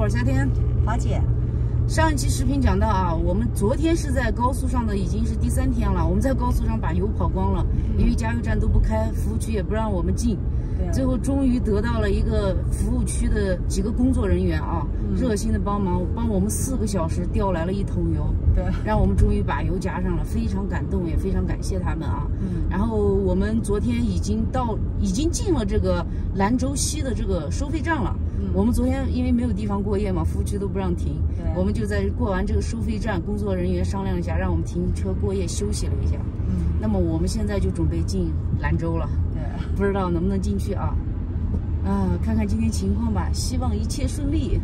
我是夏天， 华姐。 上一期视频讲到啊，我们昨天是在高速上的，已经是第3天了。我们在高速上把油跑光了，因为加油站都不开，服务区也不让我们进。最后终于得到了一个服务区的几个工作人员啊，热心的帮忙，帮我们4个小时调来了1桶油， 对， 让我们终于把油加上了，非常感动，也非常感谢他们啊。然后我们昨天已经进了这个兰州西的这个收费站了。我们昨天因为没有地方过夜嘛，服务区都不让停，我们就在过完这个收费站，工作人员商量一下，让我们停车过夜休息了一下。那么我们现在就准备进兰州了，不知道能不能进去啊？看看今天情况吧，希望一切顺利。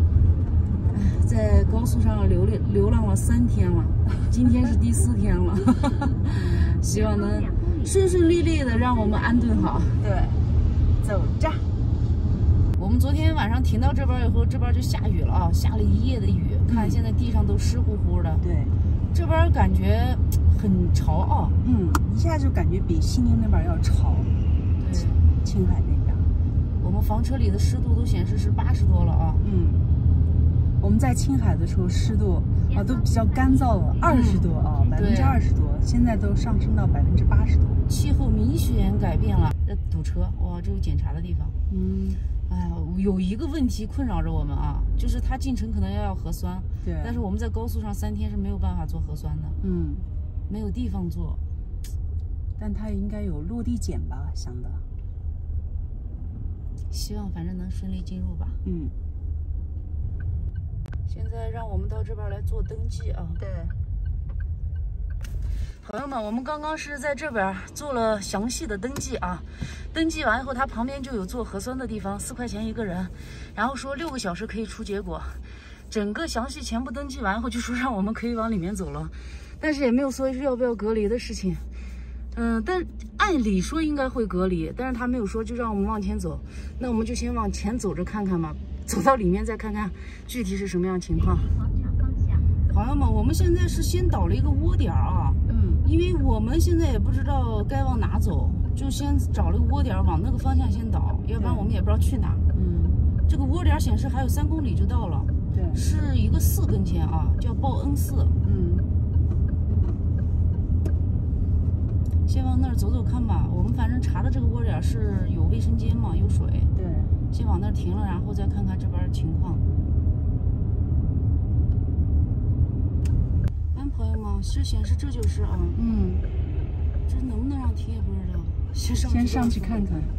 在高速上流浪了3天了，今天是第4天了，希望能顺顺利利的让我们安顿好。 对，走着。 我们昨天晚上停到这边以后，这边就下雨了啊，下了1夜的雨，看现在地上都湿乎乎的。 对， 这边感觉很潮啊。 一下就感觉比西宁那边要潮。 对， 青海那边， 我们房车里的湿度都显示是80多了啊。 我们在青海的时候湿度啊都比较干燥了，20多啊，20%多，现在都上升到80%多。 气候明显改变了，堵车哇，这有检查的地方。哎呀，有一个问题困扰着我们啊，就是他进城可能要核酸， 对， 但是我们在高速上3天是没有办法做核酸的，没有地方做。 但他应该有落地检吧，想的。 希望反正能顺利进入吧。现在让我们到这边来做登记啊。 对。 朋友们，我们刚刚是在这边做了详细的登记啊，登记完以后，它旁边就有做核酸的地方，4块钱1个人，然后说6个小时可以出结果，整个详细全部登记完以后，就说让我们可以往里面走了，但是也没有说是要不要隔离的事情，但按理说应该会隔离，但是他没有说，就让我们往前走，那我们就先往前走着看看吧，走到里面再看看具体是什么样情况。朋友们，我们现在是先倒了一个窝点啊。因为我们现在也不知道该往哪走，就先找了个窝点往那个方向先倒，要不然我们也不知道去哪。这个窝点显示还有3公里就到了，对，是一个寺跟前啊，叫报恩寺。先往那儿走走看吧。我们反正查的这个窝点是有卫生间嘛，有水。对，先往那儿停了，然后再看看这边情况。朋友们，是显示这就是啊，这能不能让停也不知道，先上去看看。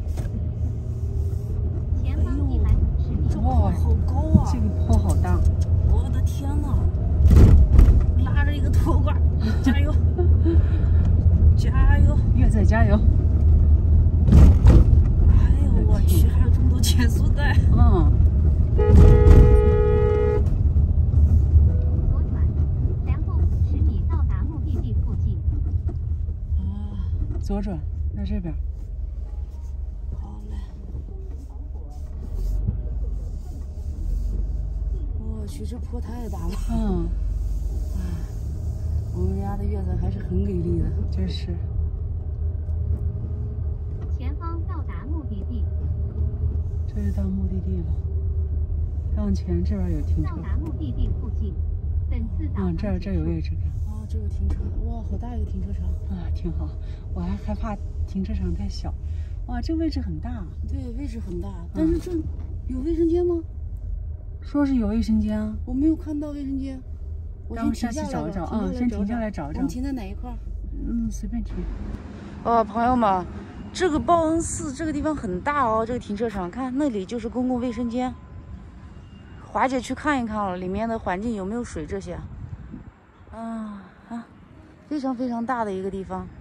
哎呦，哇，好高啊！ 这个坡好大， 我的天哪！拉着一个拖挂，加油，加油！ 越在加油！ 哎呦，我去，还有这么多减速带。 左转，在这边。 好嘞。我去，这坡太大了。我们家的月子还是很给力的。 就是。 前方到达目的地。 这是到目的地了。再往前，这边有停车。 到达目的地附近，本次导航。 这有位置看。 这有停车，哇，好大一个停车场啊，挺好。我还害怕停车场太小，哇，这位置很大。 对，位置很大，但是这有卫生间吗？ 说是有卫生间啊， 我没有看到卫生间。我先停下来找一找啊，先停下来找一找。 我们停在哪一块？ 随便停。 朋友们，这个报恩寺这个地方很大哦，这个停车场，看那里就是公共卫生间。华姐去看一看了，里面的环境有没有水这些。非常非常大的一个地方。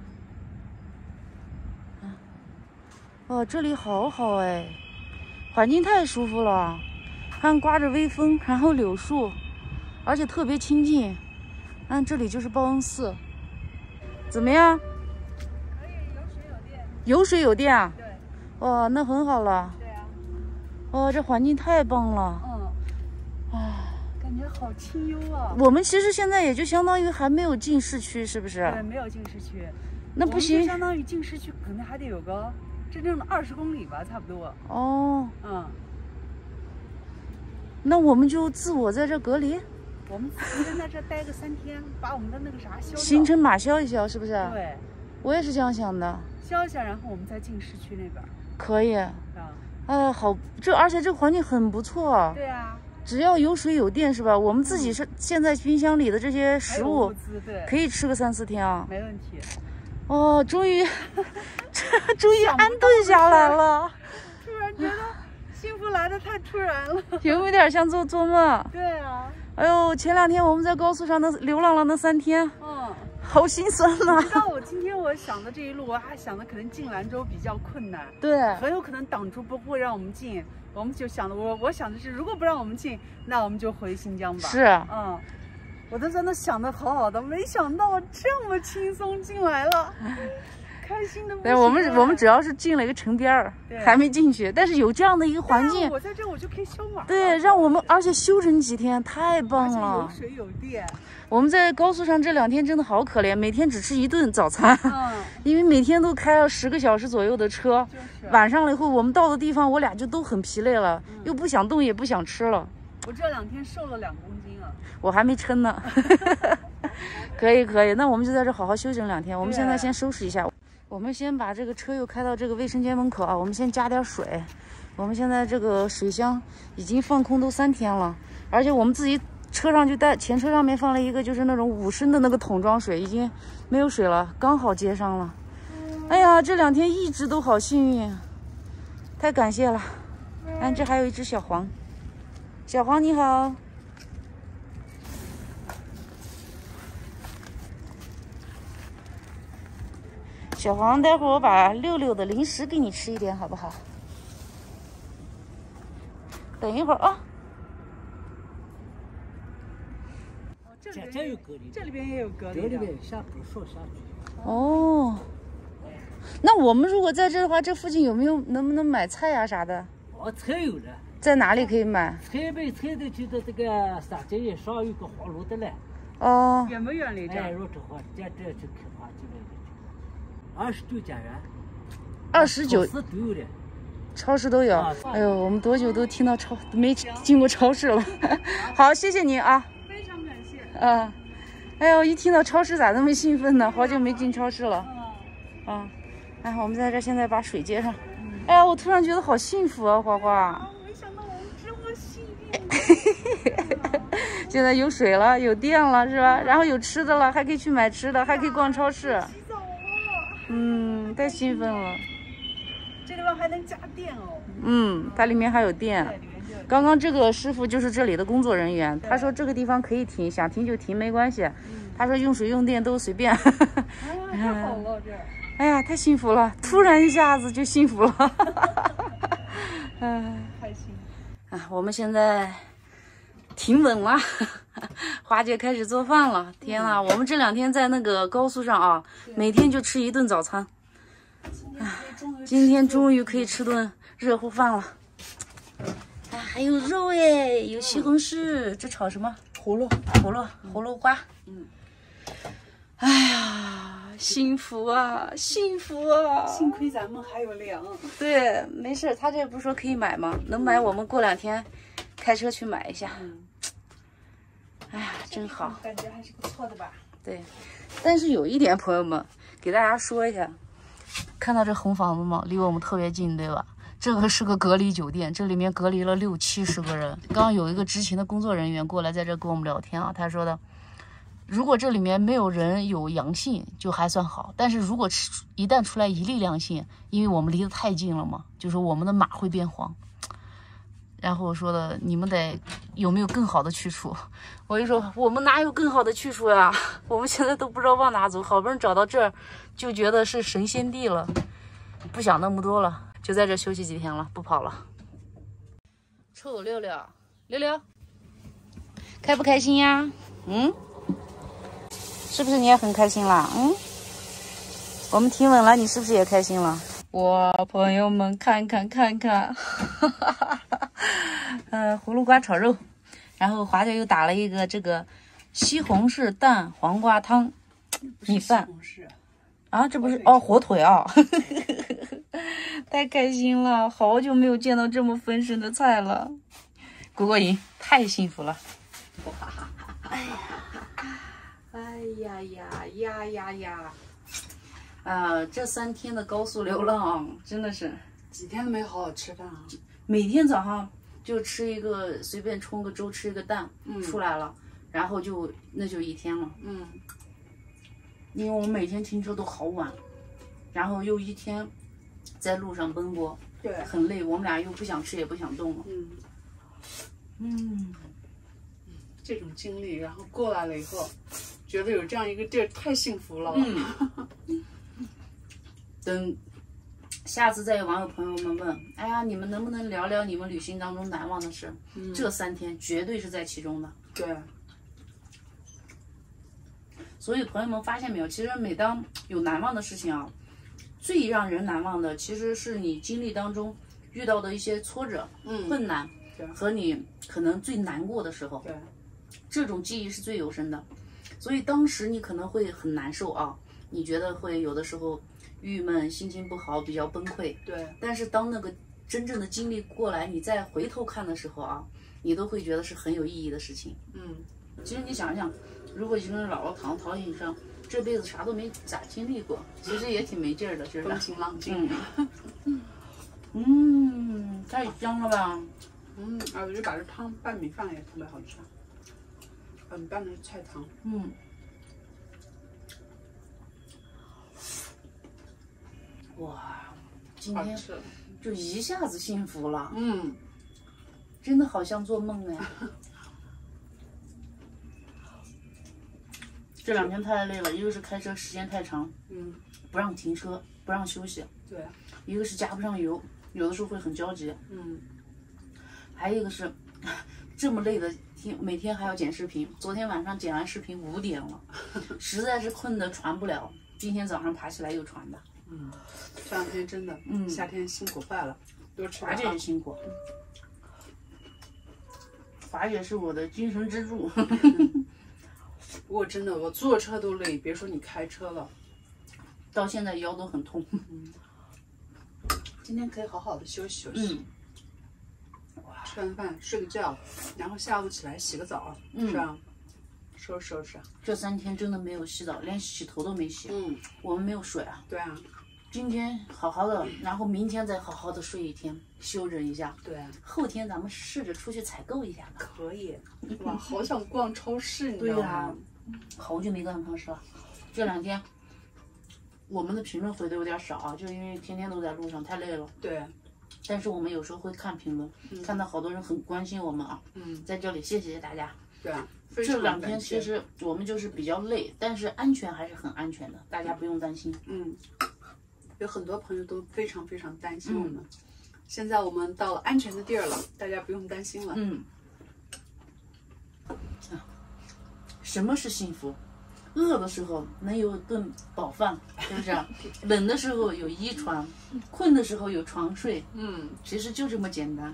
这里好好哎，环境太舒服了，看刮着微风，然后柳树，而且特别清静。这里就是报恩寺，怎么样？ 可以，有水有电。 有水有电啊？ 对。 哇，那很好了。 对啊。 这环境太棒了。 感觉好清幽啊！ 我们其实现在也就相当于还没有进市区，是不是？ 对，没有进市区。 那不行， 相当于进市区可能还得有个真正的20公里吧，差不多。 那我们就自我在这隔离， 我们自己在这待个3天，把我们的那个啥消掉， 行程码消一消，是不是？ 对， 我也是这样想的。 消一下，然后我们再进市区那边。 可以。 啊。 好，而且这个环境很不错。 对啊。 只要有水有电是吧？我们自己是现在冰箱里的这些食物，可以吃个3、4天啊。 没问题。 哦，终于安顿下来了。 突然觉得幸福来的太突然了。 有没有点像做梦？ 对啊。 哎呦，前2天我们在高速上流浪了那3天，好心酸呐。 你知道今天我想的这一路，我还想的可能进兰州比较困难， 对， 很有可能党珠不会让我们进。我们就想的，我想的是，如果不让我们进，那我们就回新疆吧。 是， 我都在那想的好好的，没想到这么轻松进来了，开心的不行。 对，我们主要是进了一个城边儿，还没进去，但是有这样的一个环境， 我在这我就可以修码。 对，让我们而且休整几天，太棒了。 有水有电。 我们在高速上这2天真的好可怜，每天只吃1顿早餐，因为每天都开了10个小时左右的车，晚上了以后我们到的地方，我俩就都很疲累了，又不想动也不想吃了。 我这2天瘦了2公斤啊！ 我还没称呢。可以，那我们就在这好好休整2天。我们现在先收拾一下，我们先把这个车又开到这个卫生间门口啊，我们先加点水。我们现在这个水箱已经放空都3天了，而且我们自己车上就前车上面放了一个就是那种5升的那个桶装水，已经没有水了，刚好接上了。哎呀，这2天一直都好幸运，太感谢了。这还有一只小黄，小黄你好。小黄，待会儿我把6的零食给你吃一点，好不好？等一会儿啊。 这有隔离，这里边也有隔离。这里边下不说下去。 哦，那我们如果在这的话，这附近能不能买菜呀啥的？ 菜有的。 在哪里可以买？ 菜的就在这个三角叶上有个黄芦的嘞。 哦。 远不远离这？如这话，这就开发这个29家园。 29。 超市都有的。 超市都有。哎呦，我们多久都听到没进过超市了。好，谢谢你啊。 非常感谢。 哎呦，一听到超市咋那么兴奋呢？好久没进超市了。我们在这现在把水接上。哎呀，我突然觉得好幸福啊，花花。 没想到我们这么幸运。 现在有水了，有电了，是吧？然后有吃的了，还可以去买吃的，还可以逛超市。 洗澡了。 太兴奋了。 这地方还能加电哦。 它里面还有电。刚刚这个师傅就是这里的工作人员，他说这个地方可以停，想停就停，没关系。他说用水用电都随便。 太好了这。 哎呀，太幸福了！突然一下子就幸福了。 开心。 我们现在停稳了，花姐开始做饭了。天呐，我们这2天在那个高速上啊，每天就吃1顿早餐。今天终于可以吃顿热乎饭了。还有肉哎，有西红柿，这炒什么？葫芦瓜。哎呀，幸福啊，幸福啊！ 幸亏咱们还有粮。 对，没事，他这不是说可以买吗？能买，我们过2天开车去买一下。哎呀，真好， 感觉还是不错的吧？ 对，但是有一点，朋友们，给大家说一下，看到这红房子吗？离我们特别近，对吧？这个是个隔离酒店，这里面隔离了60、70个人。刚刚有一个执勤的工作人员过来在这跟我们聊天啊，他说的，如果这里面没有人有阳性就还算好，但是如果一旦出来1例阳性，因为我们离得太近了嘛，就是我们的码会变黄。然后我说的，你们得有没有更好的去处？我就说我们哪有更好的去处呀？我们现在都不知道往哪走，好不容易找到这儿，就觉得是神仙地了，不想那么多了，就在这休息几天了，不跑了。臭六六，开不开心呀？是不是你也很开心啦？我们停稳了，你是不是也开心了？哇，朋友们看看，葫芦瓜炒肉，然后华姐又打了一个这个西红柿蛋黄瓜汤米饭啊，这不是火腿啊，太开心了，好久没有见到这么丰盛的菜了。 过过瘾，太幸福了。 哎呀呀呀呀呀！ 这3天的高速流浪真的是几天都没好好吃饭啊！ 每天早上就吃一个，随便冲个粥，吃一个蛋，出来了，然后那就一天了。因为我们每天停车都好晚，然后又一天在路上奔波， 对， 很累。我们俩又不想吃也不想动了。 这种经历，然后过来了以后，觉得有这样一个地儿太幸福了。 等下次再有网友朋友们问，哎呀，你们能不能聊聊你们旅行当中难忘的事？这3天绝对是在其中的。 对。 所以朋友们发现没有，其实每当有难忘的事情啊，最让人难忘的其实是你经历当中遇到的一些挫折、困难和你可能最难过的时候。 对， 这种记忆是最犹深的。所以当时你可能会很难受啊，你觉得会有的时候郁闷、心情不好、比较崩溃。 对。 但是当那个真正的经历过来，你再回头看的时候啊，你都会觉得是很有意义的事情。其实你想想，如果一个人姥姥躺椅上，这辈子啥都没咋经历过，其实也挺没劲儿的，是不是？ 风平浪静。 太香了吧！ 我就把这汤拌米饭也特别好吃。你拌的是菜汤。 哇，今天就一下子幸福了。真的好像做梦哎。这2天太累了，一个是开车时间太长，不让停车，不让休息， 对， 一个是加不上油，有的时候会很焦急，还有一个是这么累的每天还要剪视频，昨天晚上剪完视频5点了，实在是困得传不了，今天早上爬起来又传的。 这2天真的，夏天辛苦坏了，多吃点。 华姐也辛苦，华姐是我的精神支柱。 不过真的，我坐车都累，别说你开车了。 到现在腰都很痛。 今天可以好好的休息休息。吃完饭睡个觉，然后下午起来洗个澡，是吧？收拾收拾。 这3天真的没有洗澡，连洗头都没洗。我们没有水啊。 对啊。 今天好好的，然后明天再好好的睡一天，休整一下。 对。 后天咱们试着出去采购一下吧。 可以。哇，好想逛超市，你知道吗？ 好久没逛超市了。这2天，我们的评论回的有点少啊，就因为天天都在路上，太累了。 对。 但是我们有时候会看评论，看到好多人很关心我们啊。在这里谢谢大家。 对啊。 这2天其实我们就是比较累，但是安全还是很安全的，大家不用担心。 有很多朋友都非常非常担心我们。现在我们到了安全的地儿了，大家不用担心了。 什么是幸福？饿的时候能有顿饱饭，是不是？冷的时候有衣穿，困的时候有床睡。其实就这么简单。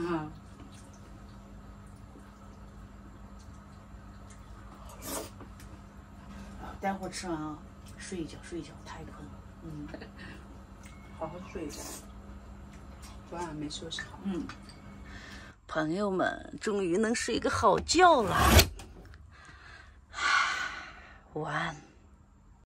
待会儿吃完啊，睡一觉，睡一觉，太困了。 好好睡一觉。昨晚没休息好。 朋友们，终于能睡个好觉了。晚安。